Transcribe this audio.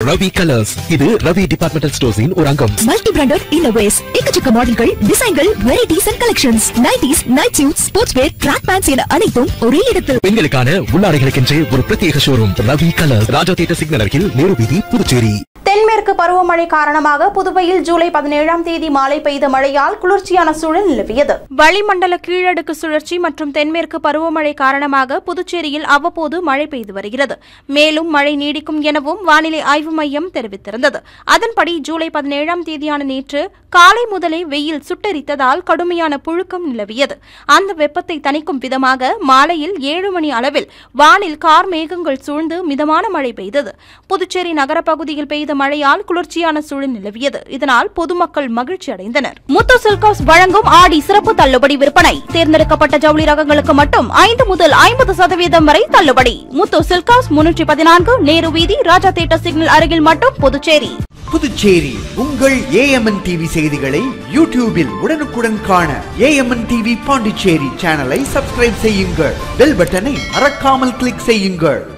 Ravi colours. இது Ravi departmental ஸ்டோர்ஸின் ஒரு அங்கம். மல்டி பிராண்டட் இன்னோவேஸ், எக்கச்சக்க மாடல்கள், டிசைன்கள், varieties and collections, nighties, night suit, sports wear, track pants என அனைத்தும் ஒரே இடத்தில். பெண்களுக்கான உள்ளாடைகளுக்கென்றே ஒரு பிரத்யேக showroom Ravi colours. Raja theatre signal அருகில், நேரு வீதி, புதுச்சேரி. தென்மேற்கு பருவமழை காரணமாக புதுவையில் ஜூலை 17ஆம் தேதி மாலை பெய்த மழையால் குளிர்ச்சியான சூழல் நிலவியது. வளிமண்டல கீழடுக்கு சுழற்சி மற்றும் தென்மேற்கு பருவமழை காரணமாக புதுச்சேரியில் அவ்வப்போது மழை பெய்து வருகிறது. மேலும் மழை நீடிக்கும் எனவும் வானிலை ஆய்வு மையம் தெரிவித்திருந்தது. அதன்படி ஜூலை 17ஆம் தேதியான நேற்று காலை முதலே வெயில் சுட்டெரித்ததால் கடுமையான புழுக்கம் நிலவியது. அந்த வெப்பத்தை தணிக்கும் விதமாக மாலையில் 7 மணி அளவில் வானில் கார் மேகங்கள் சூழ்ந்து மிதமான மழை பெய்தது. புதுச்சேரி நகரப்பகுதியில் பெய்த மழையால் குளிர்ச்சியான சூழல் நிலவியது. இதனால் பொதுமக்கள் மகிழ்ச்சி அடைந்தனர். முத்து சில்க் ஹவுஸ் வழங்கும் ஆடி சிறப்பு தள்ளுபடி விற்பனை. தேர்ந்தெடுக்கப்பட்ட ஜவுளி ரகங்களுக்கு மட்டும் 5 முதல் 50% வரை தள்ளுபடி. முத்து சில்க் ஹவுஸ் 314 நேரு வீதி, ராஜா தியேட்டர் சிக்னல் அருகில் மட்டும், புதுச்சேரி. புதுச்சேரி உங்கள் AMNTV செய்திகளை யூடியூபில் உடனுக்குடன் காண AMNTV பாண்டிச்சேரி சேனலை சப்ஸ்கிரைப் செய்யுங்கள். பெல் பட்டனை மறக்காமல் கிளிக் செய்யுங்கள்.